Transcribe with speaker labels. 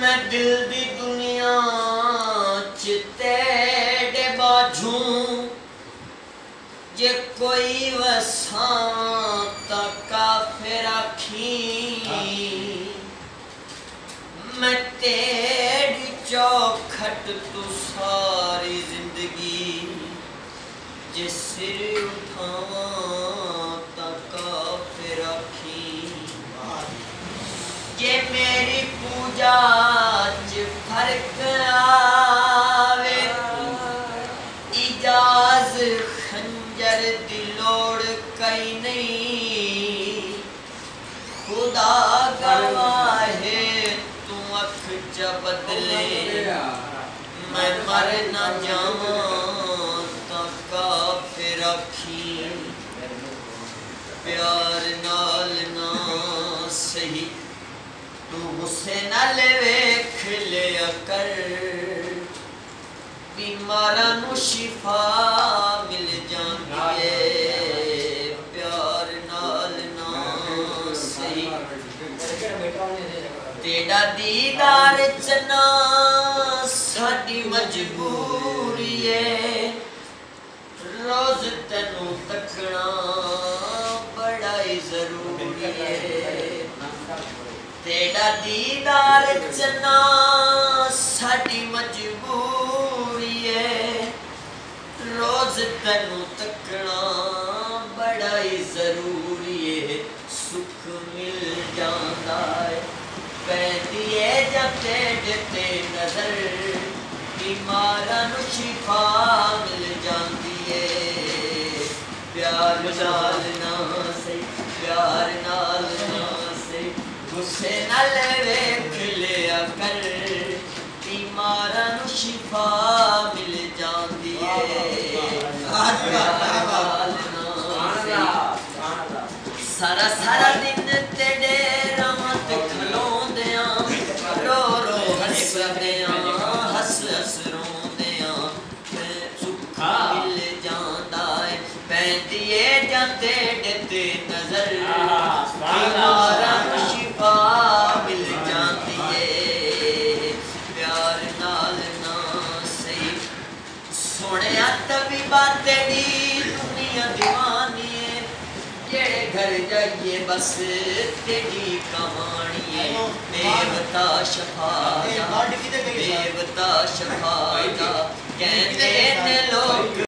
Speaker 1: میں دل دی دنیا تیرے باجھوں جے کوئی وساں تا کافر آکھیں میں تیری چوکھٹ تو ساری زندگی جے سر اٹھاواں تا کافر آکھیں جے میری پوجا چ فرق آوے اجاز خنجر دی لوڑ کئی نہیں خدا گواہ ہے تو اکھ چا بدلے میں مر نہ جاواں تا کافر آکھیں پیار نال نہ سہی تو غصے نال ویکھ لیا کر بیماراں نو شفا مل جاندی ہے پیار نال نہ سہی تیرا دیدار چنا ساڈی مجبوری ہے روز تینوں تکنا بڑا ہی ضروری ہے تیرا دیدار چنا ساڈی مجبوری ہے روز تینوں تکنا بڑا ہی ضروری ہے سکھ مل جاندا ہے پیندی ہے جب تیرے تے نظر بیماراں نو شفا مل جاندی ہے پیار نال نہ سہی پیار نال نہ سہی غصے نال ویکھ لیا کر بیماراں نو شفا مل جاندی ہے پیار نال نہ سہی سارا سارا دن تیرے راں تے کھلوندیاں رو رو ہسدیاں ہس ہس روندیاں سکھ مل جاندا ہے پیندی ہے جا تیرے تے نظر بیماراں نو شفا مل جاندی ہے پیار نال نہ سہی سونیا طبیبا تیری دنیا دیوانی ہے جڑے گھر جائیے بس تیری کہانی ہے دیوتا شفا دا دیوتا شفا دا کہندے نے لوگ